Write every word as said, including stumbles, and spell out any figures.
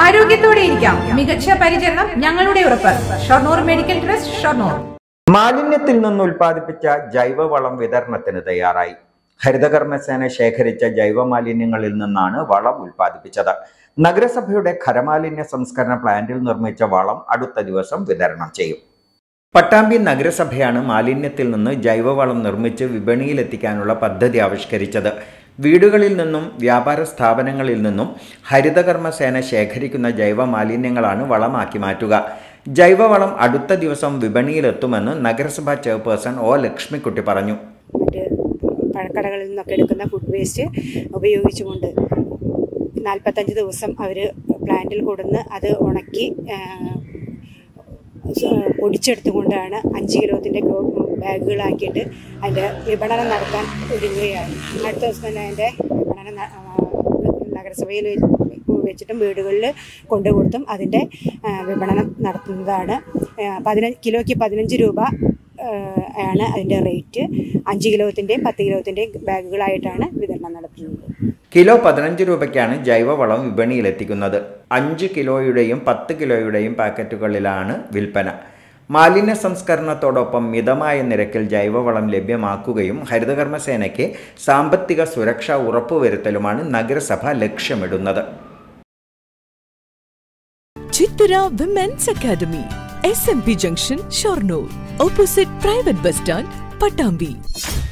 ആരോഗ്യത്തോടെ ഇരിക്കാം. മികച്ച പരിചരണം ഞങ്ങളുടെ ഉറപ്പ്. Shoranur medical trust, Shoranur. മാലിന്യത്തിൽ നിന്ന് ഉൽപ്പാദിപ്പിച്ച ജൈവവളം വിതരണത്തിന് തയ്യാറായി. ഹരിതകർമ്മസേന ശേഖരിച്ച ജൈവ മാലിന്യങ്ങളിൽ നിന്നാണ് വളം ഉൽപ്പാദിപ്പിച്ചത്. നഗരസഭയുടെ ഖരമാലിന്യ സംസ്കരണ പ്ലാന്റിൽ നിർമ്മിച്ച വളം അടുത്ത ദിവസം വിതരണം ചെയ്യും. പട്ടാമ്പി നഗരസഭയാണ് മാലിന്യത്തിൽ നിന്ന് ജൈവവളം നിർമ്മിച്ച് വിപണിയിലെത്തിക്കാനുള്ള പദ്ധതി ആവിഷ്കരിച്ചത്. വീടുകളിൽ നിന്നും വ്യാപാര സ്ഥാപനങ്ങളിൽ നിന്നും ഹരിതകർമ്മസേന ശേഖരിക്കുന്ന ജൈവ മാലിന്യങ്ങളാണ് വളമാക്കി മാറ്റുക. ജൈവവളം അടുത്ത ദിവസം വിപണിയിലെത്തുമെന്ന് നഗരസഭാ ചെയർപേഴ്സൺ ഒ ലക്ഷ്മിക്കുട്ടി പറഞ്ഞു. പഴക്കടകളിൽ നിന്നൊക്കെ എടുക്കുന്ന ഫുഡ് വേസ്റ്റ് ഉപയോഗിച്ചുകൊണ്ട് നാൽപ്പത്തഞ്ച് ദിവസം അവർ പ്ലാന്റിൽ കൊടുന്ന് അത് ഉണക്കി പൊടിച്ചെടുത്തുകൊണ്ടാണ് അഞ്ച് കിലോത്തിൻ്റെ ബാഗുകളാക്കിയിട്ട് അതിൻ്റെ വിപണനം നടത്താൻ ഒരുങ്ങുകയാണ്. അടുത്ത ദിവസം തന്നെ അതിൻ്റെ വിപണനം നഗരസഭയിൽ വെച്ചിട്ടും വീടുകളിൽ കൊണ്ടുകൊടുത്തും അതിൻ്റെ വിപണനം നടത്തുന്നതാണ്. പതിനഞ്ച് കിലോയ്ക്ക് പതിനഞ്ച് രൂപ ആണ് അതിൻ്റെ റേറ്റ്. അഞ്ച് കിലോത്തിൻ്റെയും പത്ത് കിലോത്തിൻ്റെയും ബാഗുകളായിട്ടാണ് വിതരണം നടത്തുന്നത്. കിലോ പതിനഞ്ച് രൂപയ്ക്കാണ് ജൈവവളം വിപണിയിലെത്തിക്കുന്നത്. അഞ്ച് കിലോയുടെയും പത്ത് കിലോയുടെയും പാക്കറ്റുകളിലാണ് വിൽപ്പന. മാലിന്യ സംസ്കരണത്തോടൊപ്പം മിതമായ നിരക്കിൽ ജൈവവളം ലഭ്യമാക്കുകയും ഹരിതകർമ്മസേനയ്ക്ക് സാമ്പത്തിക സുരക്ഷ ഉറപ്പുവരുത്തലുമാണ് നഗരസഭ ലക്ഷ്യമിടുന്നത്. Chithara women's academy, S M P junction, Shoranur, opposite private bus stand, Pattambi.